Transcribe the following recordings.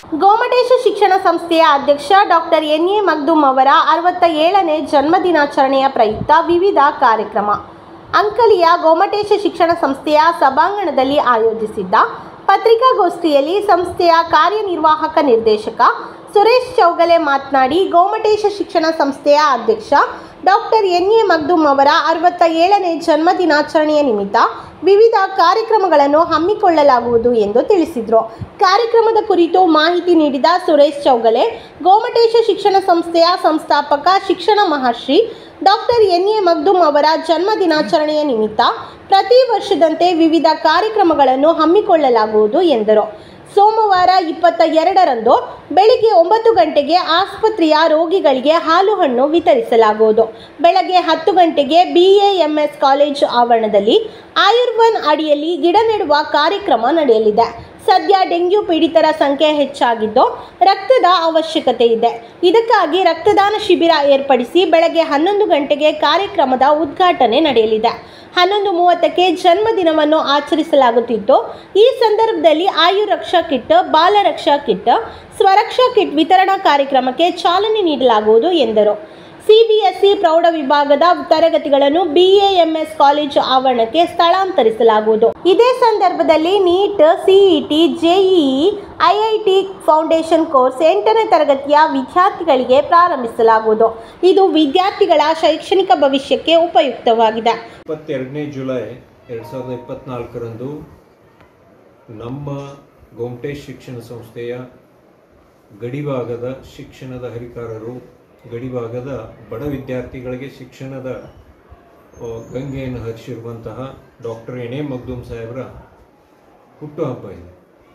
ಗೋಮಟೇಶ ಶಿಕ್ಷಣ ಸಂಸ್ಥೆಯ ಅಧ್ಯಕ್ಷ ಡಾಕ್ಟರ್ ಎನ್.ಎ. ಮಗ್ದುಮ್ ಅವರ 67ನೇ ಜನ್ಮದಿನಾಚರಣೆಯ ಪ್ರಯುಕ್ತ ವಿವಿಧ ಕಾರ್ಯಕ್ರಮ. ಅಂಕಲಿಯ ಗೋಮಟೇಶ ಶಿಕ್ಷಣ ಸಂಸ್ಥೆಯ ಸಭಾಂಗಣದಲ್ಲಿ ಆಯೋಜಿಸಿದ್ದ ಪತ್ರಿಕಾಗೋಷ್ಠಿಯಲ್ಲಿ ಸಂಸ್ಥೆಯ ಕಾರ್ಯನಿರ್ವಾಹಕ ನಿರ್ದೇಶಕ ಸುರೇಶ್ ಚೌಗಲೆ ಮಾತನಾಡಿ, ಗೋಮಟೇಶ ಶಿಕ್ಷಣ ಸಂಸ್ಥೆಯ ಅಧ್ಯಕ್ಷ ಡಾಕ್ಟರ್ ಎನ್.ಎ. ಮಗ್ದುಮ್ ಅವರ 67ನೇ ಜನ್ಮದಿನಾಚರಣೆಯ ನಿಮಿತ್ತ ವಿವಿಧ ಕಾರ್ಯಕ್ರಮಗಳನ್ನು ಹಮ್ಮಿಕೊಳ್ಳಲಾಗುವುದು ಎಂದು ತಿಳಿಸಿದರು. ಕಾರ್ಯಕ್ರಮದ ಕುರಿತು ಮಾಹಿತಿ ನೀಡಿದ ಸುರೇಶ್ ಚೌಗಲೆ, ಗೋಮಟೇಶ ಶಿಕ್ಷಣ ಸಂಸ್ಥೆಯ ಸಂಸ್ಥಾಪಕ ಶಿಕ್ಷಣ ಮಹರ್ಷಿ ಡಾಕ್ಟರ್ ಎನ್.ಎ. ಮಗ್ದುಮ್ ಅವರ ಜನ್ಮದಿನಾಚರಣೆಯ ನಿಮಿತ್ತ ಪ್ರತಿ ವರ್ಷದಂತೆ ವಿವಿಧ ಕಾರ್ಯಕ್ರಮಗಳನ್ನು ಹಮ್ಮಿಕೊಳ್ಳಲಾಗುವುದು ಎಂದರು. ಸೋಮವಾರ 22ರಂದು ಬೆಳಿಗ್ಗೆ 9 ಗಂಟೆಗೆ ಆಸ್ಪತ್ರೆಯ ರೋಗಿಗಳಿಗೆ ಹಾಲು ಹಣ್ಣು ವಿತರಿಸಲಾಗುವುದು. ಬೆಳಗ್ಗೆ 10 ಗಂಟೆಗೆ BAMS ಕಾಲೇಜು ಆವರಣದಲ್ಲಿ ಆಯುರ್ವನ್ ಅಡಿಯಲ್ಲಿ ಗಿಡ ನೆಡುವ ಕಾರ್ಯಕ್ರಮ ನಡೆಯಲಿದೆ. ಸದ್ಯ ಡೆಂಗ್ಯೂ ಪೀಡಿತರ ಸಂಖ್ಯೆ ಹೆಚ್ಚಾಗಿದ್ದು ರಕ್ತದ ಅವಶ್ಯಕತೆ ಇದೆ. ಇದಕ್ಕಾಗಿ ರಕ್ತದಾನ ಶಿಬಿರ ಏರ್ಪಡಿಸಿ ಬೆಳಗ್ಗೆ 11 ಗಂಟೆಗೆ ಕಾರ್ಯಕ್ರಮದ ಉದ್ಘಾಟನೆ ನಡೆಯಲಿದೆ. 11:30ಕ್ಕೆ ಜನ್ಮದಿನವನ್ನು ಆಚರಿಸಲಾಗುತ್ತಿದ್ದು, ಈ ಸಂದರ್ಭದಲ್ಲಿ Ayuraksha kit, Balaraksha kit, Swaraksha kit ವಿತರಣಾ ಕಾರ್ಯಕ್ರಮಕ್ಕೆ ಚಾಲನೆ ನೀಡಲಾಗುವುದು ಎಂದರು. CBSE ಪ್ರೌಢ ವಿಭಾಗದ ತರಗತಿಗಳನ್ನು BAMS ಕಾಲೇಜು ಆವರಣಕ್ಕೆ ಸ್ಥಳಾಂತರಿಸಲಾಗುವುದು. ಇದೇ ಸಂದರ್ಭದಲ್ಲಿ NEET, CET, JEE, IIT foundation course 8ನೇ ತರಗತಿಯ ವಿದ್ಯಾರ್ಥಿಗಳಿಗೆ ಪ್ರಾರಂಭಿಸಲಾಗುವುದು. ಇದು ವಿದ್ಯಾರ್ಥಿಗಳ ಶೈಕ್ಷಣಿಕ ಭವಿಷ್ಯಕ್ಕೆ ಉಪಯುಕ್ತವಾಗಿದೆ. 22ನೇ ಜುಲೈ 2024ರಂದು ನಮ್ಮ ಗೋಮಟೇಶ ಶಿಕ್ಷಣ ಸಂಸ್ಥೆಯ ಗಡಿಭಾಗದ ಶಿಕ್ಷಣದ ಹರಿಕಾರರು, ಗಡಿಭಾಗದ ಬಡ ವಿದ್ಯಾರ್ಥಿಗಳಿಗೆ ಶಿಕ್ಷಣದ ಗಂಗೆಯನ್ನು ಹರಿಸಿರುವಂತಹ ಡಾಕ್ಟರ್ ಎನ್.ಎ. ಮಗ್ದುಮ್ ಸಾಹೇಬರ ಹುಟ್ಟುಹಬ್ಬ ಇದೆ.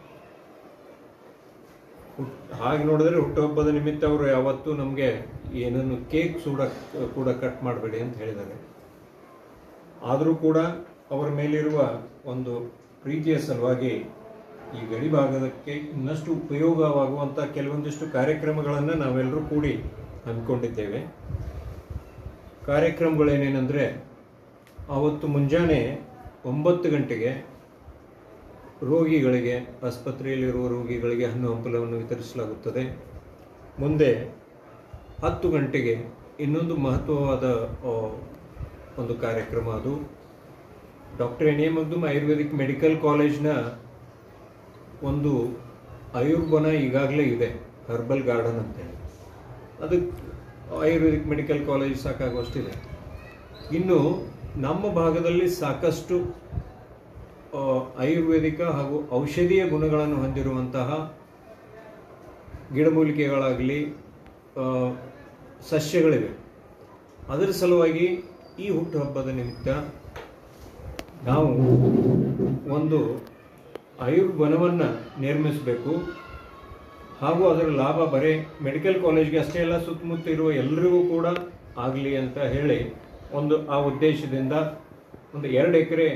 ಹಾಗೆ ನೋಡಿದ್ರೆ ಹುಟ್ಟುಹಬ್ಬದ ನಿಮಿತ್ತ ಅವರು ಯಾವತ್ತೂ ನಮಗೆ ಏನನ್ನು ಕೇಕ್ ಕೂಡ ಕಟ್ ಮಾಡಬೇಡಿ ಅಂತ ಹೇಳಿದ್ದಾರೆ. ಆದರೂ ಕೂಡ ಅವರ ಮೇಲಿರುವ ಒಂದು ಪ್ರೀತಿಯ ಸಲುವಾಗಿ ಈ ಗಡಿ ಭಾಗದಕ್ಕೆ ಇನ್ನಷ್ಟು ಉಪಯೋಗವಾಗುವಂಥ ಕೆಲವೊಂದಿಷ್ಟು ಕಾರ್ಯಕ್ರಮಗಳನ್ನು ನಾವೆಲ್ಲರೂ ಕೂಡಿ ಹಮ್ಮಿಕೊಂಡಿದ್ದೇವೆ. ಕಾರ್ಯಕ್ರಮಗಳೇನೇನೆಂದರೆ, ಆವತ್ತು ಮುಂಜಾನೆ 9 ಗಂಟೆಗೆ ರೋಗಿಗಳಿಗೆ, ಆಸ್ಪತ್ರೆಯಲ್ಲಿರುವ ರೋಗಿಗಳಿಗೆ ಹಣ್ಣು ಹಂಪಲವನ್ನು ವಿತರಿಸಲಾಗುತ್ತದೆ. ಮುಂದೆ 10 ಗಂಟೆಗೆ ಇನ್ನೊಂದು ಮಹತ್ವವಾದ ಒಂದು ಕಾರ್ಯಕ್ರಮ, ಅದು doctor N A. Magdum ayurvedic medical ಕಾಲೇಜ್ನ ಒಂದು ಆಯುರ್ವನ ಈಗಾಗಲೇ ಇದೆ, ಹರ್ಬಲ್ ಗಾರ್ಡನ್ ಅಂತೇಳಿ. ಅದಕ್ಕೆ ಆಯುರ್ವೇದಿಕ್ ಮೆಡಿಕಲ್ ಕಾಲೇಜ್ ಸಾಕಾಗುವಷ್ಟಿದೆ. ಇನ್ನು ನಮ್ಮ ಭಾಗದಲ್ಲಿ ಸಾಕಷ್ಟು ಆಯುರ್ವೇದಿಕ ಹಾಗೂ ಔಷಧೀಯ ಗುಣಗಳನ್ನು ಹೊಂದಿರುವಂತಹ ಗಿಡಮೂಲಿಕೆಗಳಾಗಲಿ ಸಸ್ಯಗಳಿವೆ. ಅದರ ಸಲುವಾಗಿ ಈ ಹುಟ್ಟುಹಬ್ಬದ ನಿಮಿತ್ತ ನಾವು ಒಂದು ಆಯುರ್ವನವನ್ನು ನಿರ್ಮಿಸಬೇಕು ಹಾಗೂ ಅದರ ಲಾಭ ಬರೀ ಮೆಡಿಕಲ್ ಕಾಲೇಜ್ಗೆ ಅಷ್ಟೇ ಅಲ್ಲ, ಸುತ್ತಮುತ್ತ ಇರುವ ಎಲ್ಲರಿಗೂ ಕೂಡ ಆಗಲಿ ಅಂತ ಹೇಳಿ ಆ ಉದ್ದೇಶದಿಂದ ಒಂದು 2 ಎಕರೆ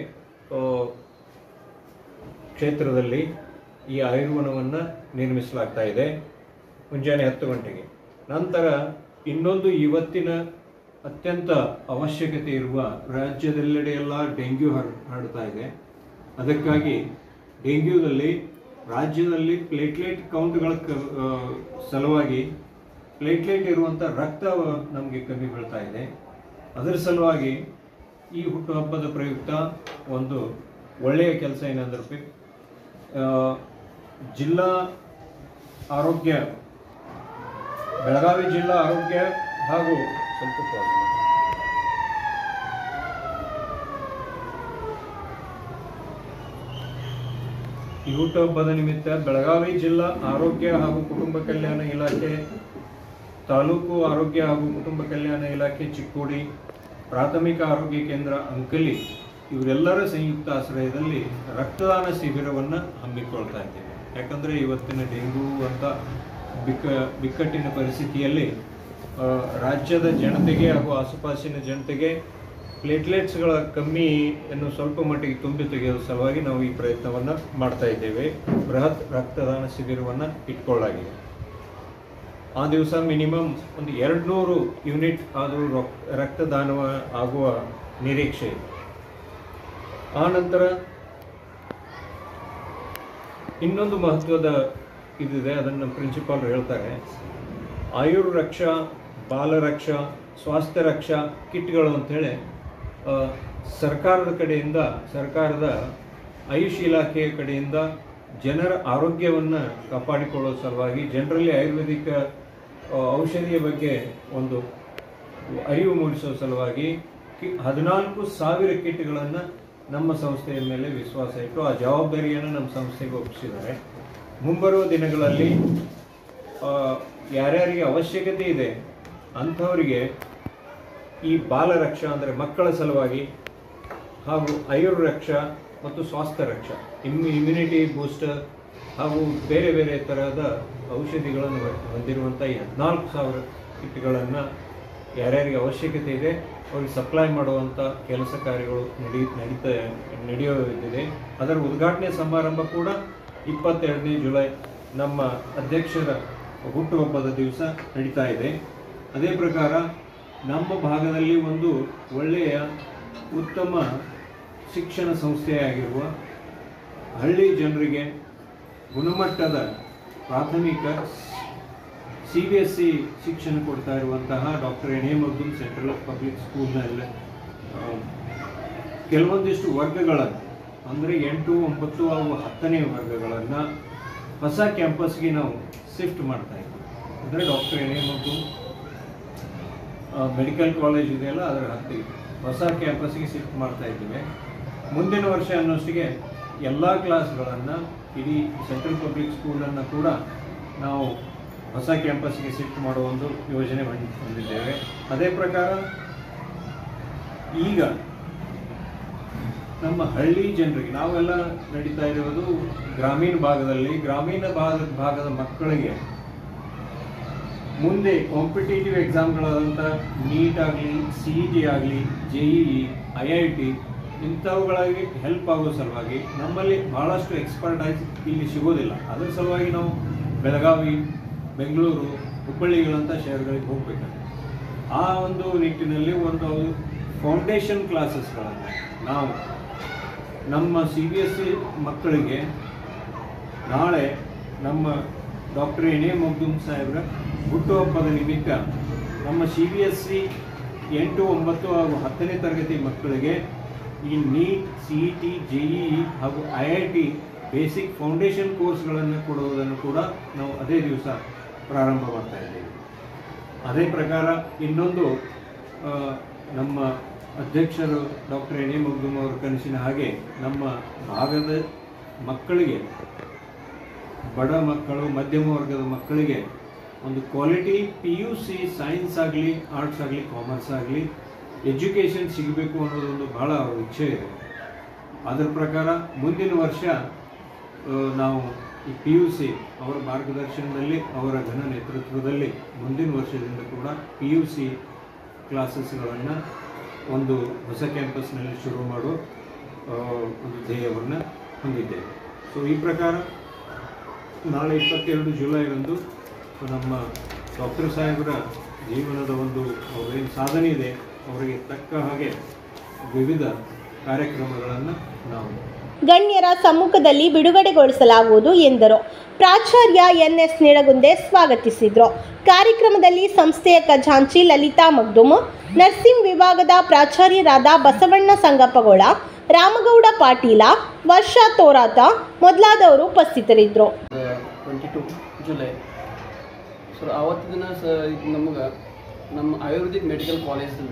ಕ್ಷೇತ್ರದಲ್ಲಿ ಈ ಆಯುರ್ವನವನ್ನು ನಿರ್ಮಿಸಲಾಗ್ತಾ ಇದೆ ಮುಂಜಾನೆ 10 ಗಂಟೆಗೆ. ನಂತರ ಇನ್ನೊಂದು ಇವತ್ತಿನ ಅತ್ಯಂತ ಅವಶ್ಯಕತೆ ಇರುವ, ರಾಜ್ಯದೆಲ್ಲೆಡೆಯೆಲ್ಲ ಡೆಂಗ್ಯೂ ಹರಡ್ತಾ ಇದೆ. ಅದಕ್ಕಾಗಿ ಡೆಂಗ್ಯೂದಲ್ಲಿ ರಾಜ್ಯದಲ್ಲಿ ಪ್ಲೇಟ್ಲೆಟ್ ಕೌಂಟ್ಗಳ ಸಲುವಾಗಿ ಪ್ಲೇಟ್ಲೆಟ್ ಇರುವಂಥ ರಕ್ತ ನಮಗೆ ಕಮ್ಮಿ ಬೀಳ್ತಾ ಇದೆ. ಅದರ ಸಲುವಾಗಿ ಈ ಹುಟ್ಟುಹಬ್ಬದ ಪ್ರಯುಕ್ತ ಒಂದು ಒಳ್ಳೆಯ ಕೆಲಸ ಏನಂದ್ರೆ, ಜಿಲ್ಲಾ ಆರೋಗ್ಯ, ಬೆಳಗಾವಿ ಜಿಲ್ಲಾ ಆರೋಗ್ಯ ಹಾಗೂ ಈ ಹುಟ್ಟುಹಬ್ಬದ ನಿಮಿತ್ತ ಬೆಳಗಾವಿ ಜಿಲ್ಲಾ ಆರೋಗ್ಯ ಹಾಗೂ ಕುಟುಂಬ ಕಲ್ಯಾಣ ಇಲಾಖೆ, ತಾಲೂಕು ಆರೋಗ್ಯ ಹಾಗೂ ಕುಟುಂಬ ಕಲ್ಯಾಣ ಇಲಾಖೆ ಚಿಕ್ಕೋಡಿ, ಪ್ರಾಥಮಿಕ ಆರೋಗ್ಯ ಕೇಂದ್ರ ಅಂಕಲಿ ಇವರೆಲ್ಲರ ಸಂಯುಕ್ತ ಆಶ್ರಯದಲ್ಲಿ ರಕ್ತದಾನ ಶಿಬಿರವನ್ನು ಹಮ್ಮಿಕೊಳ್ತಾ ಇದ್ದೇವೆ. ಯಾಕಂದರೆ ಇವತ್ತಿನ ಡೆಂಗ್ಯೂ ಅಂತ ಬಿಕ್ಕಟ್ಟಿನ ಪರಿಸ್ಥಿತಿಯಲ್ಲಿ ರಾಜ್ಯದ ಜನತೆಗೆ ಹಾಗೂ ಆಸುಪಾಸಿನ ಜನತೆಗೆ ಪ್ಲೇಟ್ಲೆಟ್ಸ್ಗಳ ಕಮ್ಮಿಯನ್ನು ಸ್ವಲ್ಪ ಮಟ್ಟಿಗೆ ತುಂಬಿ ತೆಗೆಯುವ ಸಲುವಾಗಿ ನಾವು ಈ ಪ್ರಯತ್ನವನ್ನು ಮಾಡ್ತಾ ಇದ್ದೇವೆ. ಬೃಹತ್ ರಕ್ತದಾನ ಶಿಬಿರವನ್ನು ಇಟ್ಕೊಳ್ಳಾಗಿದೆ. ಆ ದಿವಸ ಮಿನಿಮಮ್ ಒಂದು 200 ಯೂನಿಟ್ ಆದರೂ ರಕ್ತದಾನ ಆಗುವ ನಿರೀಕ್ಷೆ ಇದೆ. ಆ ನಂತರ ಇನ್ನೊಂದು ಮಹತ್ವದ ಇದಿದೆ, ಅದನ್ನು ಪ್ರಿನ್ಸಿಪಾಲ್ ಹೇಳ್ತಾರೆ. ಆಯುರ್ ರಕ್ಷಾ, ಬಾಲರಕ್ಷಾ, ಸ್ವಾಸ್ಥ್ಯ ರಕ್ಷಾ ಕಿಟ್ಗಳು ಅಂಥೇಳಿ ಸರ್ಕಾರದ ಕಡೆಯಿಂದ, ಸರ್ಕಾರದ ಆಯುಷ್ ಇಲಾಖೆಯ ಕಡೆಯಿಂದ ಜನರ ಆರೋಗ್ಯವನ್ನು ಕಾಪಾಡಿಕೊಳ್ಳೋ ಸಲುವಾಗಿ, ಜನರಲ್ಲಿ ಆಯುರ್ವೇದಿಕ್ ಔಷಧಿಯ ಬಗ್ಗೆ ಒಂದು ಅರಿವು ಮೂಡಿಸೋ ಸಲುವಾಗಿ 14,000 ಕಿಟ್ಗಳನ್ನು ನಮ್ಮ ಸಂಸ್ಥೆಯ ಮೇಲೆ ವಿಶ್ವಾಸ ಇಟ್ಟು ಆ ಜವಾಬ್ದಾರಿಯನ್ನು ನಮ್ಮ ಸಂಸ್ಥೆಗೆ ಒಪ್ಪಿಸಿದ್ದಾರೆ. ಮುಂಬರುವ ದಿನಗಳಲ್ಲಿ ಯಾರ್ಯಾರಿಗೆ ಅವಶ್ಯಕತೆ ಇದೆ ಅಂಥವರಿಗೆ ಈ ಬಾಲರಕ್ಷಾ ಅಂದರೆ ಮಕ್ಕಳ ಸಲುವಾಗಿ ಹಾಗೂ ಆಯುರ್ ರಕ್ಷಾ ಮತ್ತು ಸ್ವಾಸ್ಥ್ಯ ರಕ್ಷಾ, ಇಮ್ಯುನಿಟಿ ಬೂಸ್ಟರ್ ಹಾಗೂ ಬೇರೆ ಬೇರೆ ತರಹದ ಔಷಧಿಗಳನ್ನು ಹೊಂದಿರುವಂಥ 14,000 ಕಿಟ್ಗಳನ್ನು ಯಾರ್ಯಾರಿಗೆ ಅವಶ್ಯಕತೆ ಇದೆ ಅವ್ರಿಗೆ ಸಪ್ಲೈ ಮಾಡುವಂಥ ಕೆಲಸ ಕಾರ್ಯಗಳು ನಡೆಯೋದಿದೆ. ಅದರ ಉದ್ಘಾಟನೆ ಸಮಾರಂಭ ಕೂಡ 22ನೇ ಜುಲೈ ನಮ್ಮ ಅಧ್ಯಕ್ಷರ ಹುಟ್ಟುಹಬ್ಬದ ದಿವಸ ನಡೀತಾ ಇದೆ. ಅದೇ ಪ್ರಕಾರ ನಮ್ಮ ಭಾಗದಲ್ಲಿ ಒಂದು ಒಳ್ಳೆಯ ಉತ್ತಮ ಶಿಕ್ಷಣ ಸಂಸ್ಥೆಯಾಗಿರುವ, ಹಳ್ಳಿ ಜನರಿಗೆ ಗುಣಮಟ್ಟದ ಪ್ರಾಥಮಿಕ CBSE ಶಿಕ್ಷಣ ಕೊಡ್ತಾ ಇರುವಂತಹ doctor N A Magdum central public ಸ್ಕೂಲ್ನಲ್ಲಿ ಕೆಲವೊಂದಿಷ್ಟು ವರ್ಗಗಳನ್ನು ಅಂದರೆ 8, 9 ಹಾಗೂ 10ನೇ ವರ್ಗಗಳನ್ನು ಹೊಸ ಕ್ಯಾಂಪಸ್ಗೆ ನಾವು ಶಿಫ್ಟ್ ಮಾಡ್ತಾ ಇದ್ದೀವಿ. ಅಂದರೆ doctor N A Magdum medical college ಇದೆಯಲ್ಲ, ಅದರ ಹತ್ತಿರ ಹೊಸ ಕ್ಯಾಂಪಸ್ಗೆ ಶಿಫ್ಟ್ ಮಾಡ್ತಾ ಇದ್ದೀವಿ. ಮುಂದಿನ ವರ್ಷ ಅನ್ನೋಷ್ಟಿಗೆ ಎಲ್ಲ ಕ್ಲಾಸ್ಗಳನ್ನು ಇಡೀ ಸೆಂಟ್ರಲ್ ಪಬ್ಲಿಕ್ ಸ್ಕೂಲನ್ನು ಕೂಡ ನಾವು ಹೊಸ ಕ್ಯಾಂಪಸ್ಗೆ ಶಿಫ್ಟ್ ಮಾಡುವ ಒಂದು ಯೋಜನೆ ಹೊಂದಿದ್ದೇವೆ. ಅದೇ ಪ್ರಕಾರ ಈಗ ನಮ್ಮ ಹಳ್ಳಿ ಜನರಿಗೆ, ನಾವೆಲ್ಲ ನಡೀತಾ ಇರೋದು ಗ್ರಾಮೀಣ ಭಾಗದಲ್ಲಿ, ಗ್ರಾಮೀಣ ಭಾಗದ ಮಕ್ಕಳಿಗೆ ಮುಂದೆ ಕಾಂಪಿಟೇಟಿವ್ ಎಕ್ಸಾಮ್ಗಳಾದಂಥ ನೀಟ್ ಆಗಲಿ, CET ಆಗಲಿ, JEE, IIT ಇಂಥವುಗಳಿಗೆ ಹೆಲ್ಪ್ ಆಗೋ ಸಲುವಾಗಿ ನಮ್ಮಲ್ಲಿ ಭಾಳಷ್ಟು ಎಕ್ಸ್ಪರ್ಟೈಸ್ ಇಲ್ಲಿ ಸಿಗೋದಿಲ್ಲ. ಅದರ ಸಲುವಾಗಿ ನಾವು ಬೆಳಗಾವಿ, ಬೆಂಗಳೂರು, ಹುಬ್ಬಳ್ಳಿಗಳಂಥ ಶಹರಗಳಿಗೆ ಹೋಗಬೇಕಾಗುತ್ತೆ. ಆ ಒಂದು ನಿಟ್ಟಿನಲ್ಲಿ ಒಂದು ಫೌಂಡೇಶನ್ ಕ್ಲಾಸಸ್ಗಳನ್ನು ನಾವು ನಮ್ಮ CBSE ಮಕ್ಕಳಿಗೆ ನಾಳೆ ನಮ್ಮ ಡಾಕ್ಟರ್ ಎನ್ ಎ ಮಗ್ದುಮ್ ಸಾಹೇಬ್ರ ಹುಟ್ಟುಹಬ್ಬದ ನಿಮಿತ್ತ ನಮ್ಮ CBSE 8, 9 ಹಾಗೂ 10ನೇ ತರಗತಿ ಮಕ್ಕಳಿಗೆ ಈ ನೀಟ್, CET, JEE ಹಾಗೂ IIT ಬೇಸಿಕ್ ಫೌಂಡೇಶನ್ ಕೋರ್ಸ್ಗಳನ್ನು ಕೊಡುವುದನ್ನು ಕೂಡ ನಾವು ಅದೇ ದಿವಸ ಪ್ರಾರಂಭ ಮಾಡ್ತಾ ಇದ್ದೇವೆ. ಅದೇ ಪ್ರಕಾರ ಇನ್ನೊಂದು ನಮ್ಮ ಅಧ್ಯಕ್ಷರು ಡಾಕ್ಟರ್ ಎನ್ ಎ ಮಗ್ದುಮ್ ಅವರ ಕನಸಿನ ಹಾಗೆ ನಮ್ಮ ಭಾಗದ ಮಕ್ಕಳಿಗೆ, ಬಡ ಮಕ್ಕಳು, ಮಧ್ಯಮ ವರ್ಗದ ಮಕ್ಕಳಿಗೆ ಒಂದು ಕ್ವಾಲಿಟಿ PUC ಸೈನ್ಸ್ ಆಗಲಿ, ಆರ್ಟ್ಸ್ ಆಗಲಿ, ಕಾಮರ್ಸ್ ಆಗಲಿ ಎಜುಕೇಷನ್ ಸಿಗಬೇಕು ಅನ್ನೋದೊಂದು ಭಾಳ ಅವ್ರ ಇಚ್ಛೆ ಇದೆ. ಅದರ ಪ್ರಕಾರ ಮುಂದಿನ ವರ್ಷ ನಾವು ಈ PUC ಅವರ ಮಾರ್ಗದರ್ಶನದಲ್ಲಿ, ಅವರ ಘನ ನೇತೃತ್ವದಲ್ಲಿ ಮುಂದಿನ ವರ್ಷದಿಂದ ಕೂಡ PUC ಕ್ಲಾಸಸ್ಗಳನ್ನು ಒಂದು ಹೊಸ ಕ್ಯಾಂಪಸ್ನಲ್ಲಿ ಶುರು ಮಾಡೋ ಒಂದು ಧ್ಯೇಯವನ್ನು ಹೊಂದಿದ್ದೇವೆ. ಸೊ ಈ ಪ್ರಕಾರ ನಾಳೆ 22 ಜುಲೈರಂದು ನಮ್ಮ ಡಾಕ್ಟರ್ ಸಾಹೇಬರ ಜೀವನದ ಒಂದು ಅವರೇನು ಸಾಧನೆ ಇದೆ ಅವರಿಗೆ ತಕ್ಕ ಹಾಗೆ ವಿವಿಧ ಕಾರ್ಯಕ್ರಮಗಳನ್ನು ನಾವು ಗಣ್ಯರ ಸಮ್ಮುಖದಲ್ಲಿ ಬಿಡುಗಡೆಗೊಳಿಸಲಾಗುವುದು ಎಂದರು. ಪ್ರಾಚಾರ್ಯ NS ನಿಡಗುಂದೆ ಸ್ವಾಗತಿಸಿದರು. ಕಾರ್ಯಕ್ರಮದಲ್ಲಿ ಸಂಸ್ಥೆಯ ಖಜಾಂಚಿ ಲಲಿತಾ ಮಗ್ದುಮ್, ನರ್ಸಿಂಗ್ ವಿಭಾಗದ ಪ್ರಾಚಾರ್ಯರಾದ ಬಸವಣ್ಣ ಸಂಗಪ್ಪಗೋಳ, ರಾಮಗೌಡ ಪಾಟೀಲ, ವರ್ಷಾ ತೋರಾತ ಮೊದಲಾದವರು ಉಪಸ್ಥಿತರಿದ್ದರು. 22 ಜುಲೈ ಸೊ ಆವತ್ತು ದಿನ ನಮಗೆ ನಮ್ಮ ಆಯುರ್ವೇದಿಕ್ ಮೆಡಿಕಲ್ ಕಾಲೇಜಿಂದ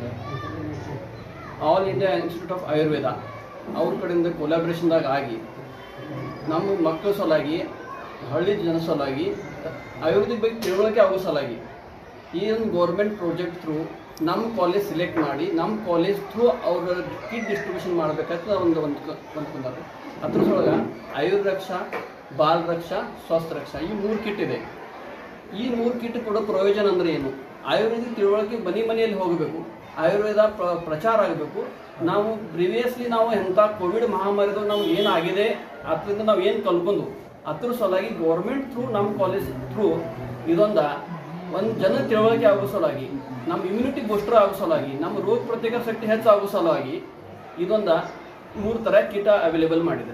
all India institute of Ayurveda ಅವ್ರ ಕಡೆಯಿಂದ ಕೊಲಾಬ್ರೇಷನ್ದಾಗ ಆಗಿ ನಮ್ಮ ಮಕ್ಕಳ ಸಲುವಾಗಿ, ಹಳ್ಳಿ ಜನ ಸಲುವಾಗಿ, ಆಯುರ್ವೇದಿಕ್ ಬಗ್ಗೆ ತಿಳುವಳಿಕೆ ಆಗೋ ಸಲುವಾಗಿ ಈ ಒಂದು ಗೌರ್ಮೆಂಟ್ ಪ್ರಾಜೆಕ್ಟ್ ಥ್ರೂ ನಮ್ಮ ಕಾಲೇಜ್ ಸಿಲೆಕ್ಟ್ ಮಾಡಿ ನಮ್ಮ ಕಾಲೇಜ್ ಥ್ರೂ ಅವ್ರ ಕಿಟ್ ಡಿಸ್ಟ್ರಿಬ್ಯೂಷನ್ ಮಾಡಬೇಕಂತ ಅಂದ್ಕೊಂಡಾರೆ. ಅದ್ರ ಸೊಳಗೆ ಆಯುರ್ ರಕ್ಷಾ, ಬಾಲ್ ರಕ್ಷಾ, ಸ್ವಾಸ್ಥ್ಯ ರಕ್ಷಾ ಈ 3 ಕಿಟ್ ಇದೆ. ಈ 3 ಕಿಟ್ ಕೊಡೋ ಪ್ರಯೋಜನ ಅಂದರೆ ಏನು? ಆಯುರ್ವೇದಿಕ್ ತಿಳುವಳಿಕೆ ಮನೆಯಲ್ಲಿ ಹೋಗಬೇಕು, ಆಯುರ್ವೇದ ಪ್ರಚಾರ ಆಗಬೇಕು. ನಾವು ಪ್ರಿವಿಯಸ್ಲಿ ನಾವು ಎಂಥ ಕೋವಿಡ್ ಮಹಾಮಾರಿದು ನಾವು ಏನಾಗಿದೆ ಅದರಿಂದ ನಾವು ಏನು ಕಲ್ಕೊಂಡು ಅದ್ರ ಸಲುವಾಗಿ ಗೌರ್ಮೆಂಟ್ ಥ್ರೂ ನಮ್ಮ ಕಾಲೇಜ್ ಥ್ರೂ ಇದೊಂದು ಜನ ತಿಳುವಳಿಕೆ ಆಗೋ ಸಲುವಾಗಿ, ನಮ್ಮ ಇಮ್ಯುನಿಟಿ ಬೂಸ್ಟರ್ ಆಗೋ ಸಲುವಾಗಿ, ನಮ್ಮ ರೋಗ ಪ್ರತಿಕಾರ ಶಕ್ತಿ ಹೆಚ್ಚಾಗೋ ಸಲುವಾಗಿ ಇದೊಂದು 3 ಥರ ಕಿಟ್ ಅವೈಲೇಬಲ್ ಮಾಡಿದೆ.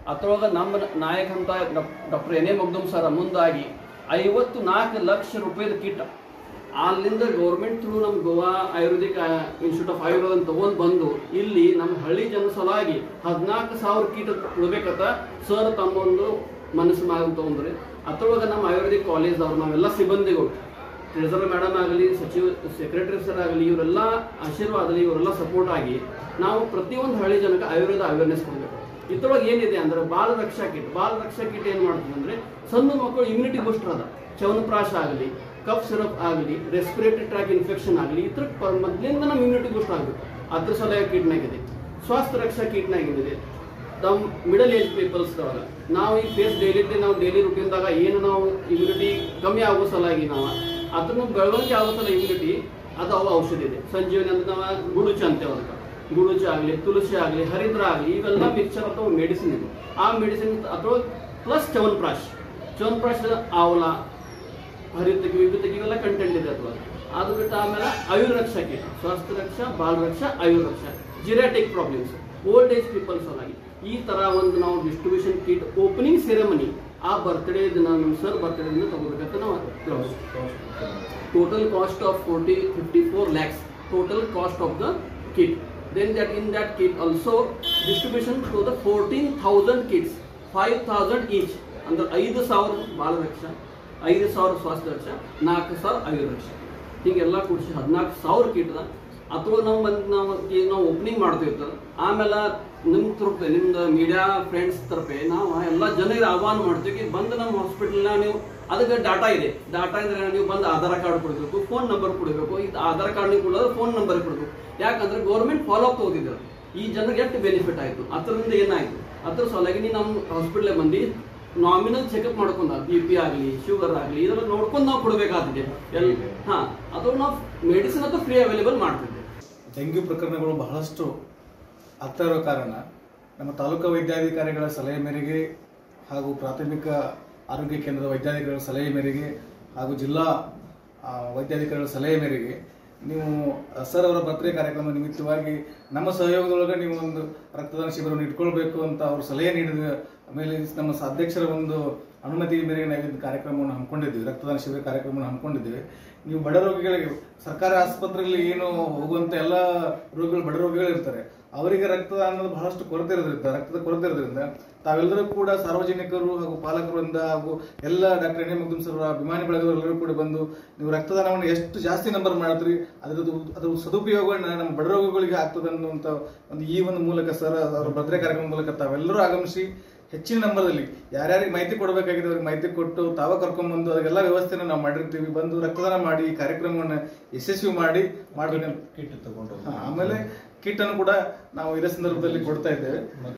ಅದ್ರೊಳಗೆ ನಮ್ಮ ನಾಯಕ ಅಂತ doctor N A Magdum sir ಮುಂದಾಗಿ 54 ಲಕ್ಷ ರೂಪಾಯಿದ ಕಿಟ್ ಅಲ್ಲಿಂದ ಗೌರ್ಮೆಂಟ್ ಥ್ರೂ ನಮ್ಮ Goa ayurvedic institute of Ayurveda ಅಂತ ತಗೊಂಡು ಬಂದು ಇಲ್ಲಿ ನಮ್ಮ ಹಳ್ಳಿ ಜನ ಸಲುವಾಗಿ 14,000 ಕಿಟ್ ಕೊಡ್ಬೇಕಂತ ಸರ್ ತಮ್ಮೊಂದು ಮನಸ್ಸು ಮಾಡಿ ತೊಗೊಂಡ್ರಿ. ಅದ್ರೊಳಗೆ ನಮ್ಮ ಆಯುರ್ವೇದಿಕ್ ಕಾಲೇಜ್ದವ್ರು ನಾವೆಲ್ಲ ಸಿಬ್ಬಂದಿಗಳು, ಟ್ರೆಸರರ್ ಮೇಡಮ್ ಆಗಲಿ, ಸೆಕ್ರೆಟರಿ ಸರ್ ಆಗಲಿ, ಇವರೆಲ್ಲ ಆಶೀರ್ವಾದಲಿ, ಇವರೆಲ್ಲ ಸಪೋರ್ಟ್ ಆಗಿ ನಾವು ಪ್ರತಿಯೊಂದು ಹಳ್ಳಿ ಜನಕ್ಕೆ ಆಯುರ್ವೇದ ಅವೇರ್ನೆಸ್ ಕೊಡಬೇಕು. ಇದ್ರೊಳಗೆ ಏನಿದೆ ಅಂದ್ರೆ ಬಾಲ ರಕ್ಷಾ ಕಿಟ್ ಏನು ಮಾಡ್ತದೆ ಅಂದರೆ ಸಣ್ಣ ಮಕ್ಕಳು ಇಮ್ಯುನಿಟಿ ಬೂಸ್ಟರ್ ಅದ, ಚ್ಯವನಪ್ರಾಶ ಆಗಲಿ, ಕಫ್ ಸಿರಪ್ ಆಗಲಿ, ರೆಸ್ಪಿರೇಟರಿ ಟ್ರ್ಯಾಕ್ ಇನ್ಫೆಕ್ಷನ್ ಆಗಲಿ, ಇದ್ರ ಮೊದಲಿಂದ ನಮ್ಮ ಇಮ್ಯುನಿಟಿ ಬೂಸ್ಟ್ ಆಗಬೇಕು. ಅದ್ರ ಸಲಹೆ ಕಿಟ್ನಾಗಿದೆ. ಸ್ವಾಸ್ಥ್ಯ ರಕ್ಷಾ ಕಿಟ್ನಾಗಿದೆ. ನಮ್ಮ ಮಿಡಲ್ ಏಜ್ ಪೀಪಲ್ಸ್ದವಾಗ ನಾವು ಈ ಡೈಲಿ ರುಟೀನ್ದಾಗ ಏನು ನಾವು ಇಮ್ಯುನಿಟಿ ಕಮ್ಮಿ ಆಗೋ ಸಲುವಾಗಿ ನಾವು ಅದನ್ನು ಬೆಳವಣಿಗೆ ಆಗೋ ಸಲ ಇಮ್ಯುನಿಟಿ ಅದು ಔಷಧಿ ಇದೆ. ಸಂಜೀವನಿ ಅಂದ್ರೆ ನಾವು ಗುಡುಚ ಅಂತೇವೆ, ಅದಕ್ಕೆ ಗುಡುಚ ಆಗಲಿ, ತುಳಸಿ ಆಗಲಿ, ಹರಿದ್ರ ಆಗಲಿ, ಇವೆಲ್ಲ ಮಿಕ್ಸರ್ ಅಥವಾ ಮೆಡಿಸಿನ್ ಇದೆ. ಆ ಮೆಡಿಸಿನ್ ಅಥವಾ ಪ್ಲಸ್ ಚ್ಯವನಪ್ರಾಶ ಆವಲ, ಹರಿತಗಿ, ವಿಭೂತಿಗೆ ಇವೆಲ್ಲ ಕಂಟೆಂಟ್ ಇದೆ. ಅಥವಾ ಅದು ಬಿಟ್ಟು ಆಮೇಲೆ ಆಯುರ್ರಕ್ಷಾ kit, Swasthya Raksha, Bala Raksha, Ayurraksha, geriatric problems, old age peoples ಅಲಾಗಿ ಈ ಥರ ಒಂದು ನಾವು ಡಿಸ್ಟ್ರಿಬ್ಯೂಷನ್ ಕಿಟ್ ಓಪನಿಂಗ್ ಸೆರೆಮನಿ ಆ ಬರ್ತ್ಡೇ ದಿನ ನಮ್ಮ ಸರ್ ಬರ್ತ್ಡೇ ದಿನ ತಗೋಬೇಕಂತ ನಾವು total cost of 54 lakhs total cost of the kit. Then that in that kit also distribution to the 14,000 kits, 5,000 each. ಅಂದ್ರೆ 5,000 ಬಾಲ ರಕ್ಷಾ, 5,000 ಸ್ವಾಸ್ಥ್ಯ ರಕ್ಷಾ, 4,000 ಆಯುರ್ರಕ್ಷಾ, ಹೀಗೆಲ್ಲ ಕೂಡಿಸಿ 14,000 ಕಿಟ್ ಅದ. ಅಥವಾ ನಾವು ಓಪನಿಂಗ್ ಮಾಡ್ತಿರ್ತಾರೆ. ಆಮೇಲೆ ನಿಮ್ಮ ತರಫೆ, ನಿಮ್ದು ಮೀಡಿಯಾ ಫ್ರೆಂಡ್ಸ್ ತರಫೆ ನಾವು ಎಲ್ಲ ಜನರಿಗೆ ಆಹ್ವಾನ ಮಾಡ್ತೀವಿ, ಬಂದು ನಮ್ಮ ಹಾಸ್ಪಿಟಲ್ನ ನೀವು ಅದಕ್ಕೆ ಡಾಟಾ ಇದೆ. ಡಾಟಾ ಅಂದರೆ ನೀವು ಬಂದು ಆಧಾರ್ ಕಾರ್ಡ್ ಕೊಡಬೇಕು, ಫೋನ್ ನಂಬರ್ ಕೊಡಬೇಕು. ಇದು ಆಧಾರ್ ಕಾರ್ಡ್ ನೀವು ಕೊಡೋದು ಫೋನ್ ನಂಬರ್ ಕೊಡಬೇಕು. ಯಾಕಂದ್ರೆ ಗೌರ್ಮೆಂಟ್ ಫಾಲೋ ಅಪ್ ತಗೋದಿದ್ರು, ಈ ಜನರಿಗೆ ಎಷ್ಟು ಬೆನಿಫಿಟ್ ಆಯಿತು, ಅದರಿಂದ ಏನಾಯಿತು, ಅದ್ರ ಸಲುವಾಗಿ ನೀವು ನಮ್ಮ ಹಾಸ್ಪಿಟ್ಲಿಗೆ ಬಂದು ನಾಮಿನಲ್ ಚೆಕಪ್ ಮಾಡ್ಕೊಂಡ BP ಆಗಲಿ, ಶುಗರ್ ಆಗಲಿ, ಇದೆಲ್ಲ ನೋಡ್ಕೊಂಡು ನಾವು ಕೊಡಬೇಕಾಗಿದೆ. ಅಥವಾ ನಾವು ಮೆಡಿಸಿನ್ ಅಥವಾ ಫ್ರೀ ಅವೈಲೇಬಲ್ ಮಾಡ್ತಿದ್ದೆ. ಡೆಂಗ್ಯೂ ಪ್ರಕರಣಗಳು ಬಹಳಷ್ಟು ಆಗ್ತಾ ಇರೋ ಕಾರಣ ನಮ್ಮ ತಾಲೂಕು ವೈದ್ಯಾಧಿಕಾರಿಗಳ ಸಲಹೆ ಮೇರೆಗೆ ಹಾಗೂ ಪ್ರಾಥಮಿಕ ಆರೋಗ್ಯ ಕೇಂದ್ರದ ವೈದ್ಯಾಧಿಕಾರಿಗಳ ಸಲಹೆ ಮೇರೆಗೆ ಹಾಗೂ ಜಿಲ್ಲಾ ವೈದ್ಯಾಧಿಕಾರಿಗಳ ಸಲಹೆ ಮೇರೆಗೆ ನೀವು ಸರ್ ಅವರ ಬರ್ತ್ಡೇ ಕಾರ್ಯಕ್ರಮ ನಿಮಿತ್ತವಾಗಿ ನಮ್ಮ ಸಹಯೋಗದೊಳಗೆ ನೀವು ಒಂದು ರಕ್ತದಾನ ಶಿಬಿರವನ್ನು ಇಟ್ಕೊಳ್ಬೇಕು ಅಂತ ಅವರು ಸಲಹೆ ನೀಡಿದ ಮೇಲೆ ನಮ್ಮ ಅಧ್ಯಕ್ಷರ ಒಂದು ಅನುಮತಿ ಮೇರೆಗೆ ನಾವು ಇದು ಕಾರ್ಯಕ್ರಮವನ್ನು ಹಮ್ಮಿಕೊಂಡಿದ್ದೀವಿ, ರಕ್ತದಾನ ಶಿಬಿರ ಕಾರ್ಯಕ್ರಮವನ್ನು ಹಮ್ಮಿಕೊಂಡಿದ್ದೇವೆ. ನೀವು ಬಡ ರೋಗಿಗಳಿಗೆ ಸರ್ಕಾರಿ ಆಸ್ಪತ್ರೆಯಲ್ಲಿ ಏನು ಹೋಗುವಂತ ಎಲ್ಲ ರೋಗಿಗಳು ಬಡ ರೋಗಿಗಳು ಇರ್ತಾರೆ, ಅವರಿಗೆ ರಕ್ತದಾನದ ಬಹಳಷ್ಟು ರಕ್ತದ ಕೊರತೆ ಇರೋದ್ರಿಂದ ತಾವೆಲ್ಲರೂ ಕೂಡ ಸಾರ್ವಜನಿಕರು ಹಾಗೂ ಪಾಲಕರಿಂದ ಹಾಗೂ ಎಲ್ಲ doctor N A Magdum sir ಅಭಿಮಾನಿ ಬಳಗದವರೆಲ್ಲರೂ ಕೂಡ ಬಂದು ನೀವು ರಕ್ತದಾನವನ್ನು ಎಷ್ಟು ಜಾಸ್ತಿ ನಂಬರ್ ಮಾಡ್ತೀರಿ ಅದ್ರ ಸದುಪಯೋಗವನ್ನು ನಮ್ಮ ಬಡ ರೋಗಿಗಳಿಗೆ ಆಗ್ತದೆ ಅನ್ನುವಂಥ ಈ ಒಂದು ಮೂಲಕ ಸರ್ ಅವರ ಬರ್ತ್ಡೇ ಕಾರ್ಯಕ್ರಮದ ಮೂಲಕ ತಾವೆಲ್ಲರೂ ಆಗಮಿಸಿ ಹೆಚ್ಚಿನ ನಂಬರ್ದಲ್ಲಿ ಯಾರ್ಯಾರಿಗೆ ಮಾಹಿತಿ ಕೊಡಬೇಕಾಗಿದೆ ಅವ್ರಿಗೆ ಮಾಹಿತಿ ಕೊಟ್ಟು ತಾವ ಕರ್ಕೊಂಡ್ಬಂದು ಅದಕ್ಕೆಲ್ಲ ವ್ಯವಸ್ಥೆನ ನಾವು ಮಾಡಿರ್ತೀವಿ. ಬಂದು ರಕ್ತದಾನ ಮಾಡಿ ಈ ಕಾರ್ಯಕ್ರಮವನ್ನು ಯಶಸ್ವಿ ಮಾಡಬೇಕಂತ ಕಿಟ್ ತಗೊಂಡು ಆಮೇಲೆ ಕಿಟ್ ಅನ್ನು ಕೂಡ ನಾವು ಇದೇ ಸಂದರ್ಭದಲ್ಲಿ ಕೊಡ್ತಾ ಇದ್ದೇವೆ.